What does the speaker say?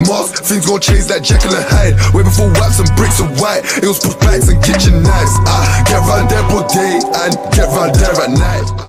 mask, things gon' change like Jekyll and Hyde. Way before waps and bricks and white, it was push backs and kitchen knives. Get round there all day and get round there at night.